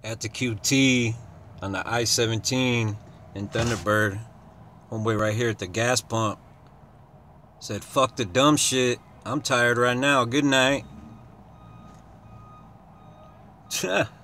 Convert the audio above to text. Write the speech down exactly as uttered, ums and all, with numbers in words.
at the Q T on the I seventeen in Thunderbird. Homeboy right here at the gas pump said, "Fuck the dumb shit. I'm tired right now. Good night."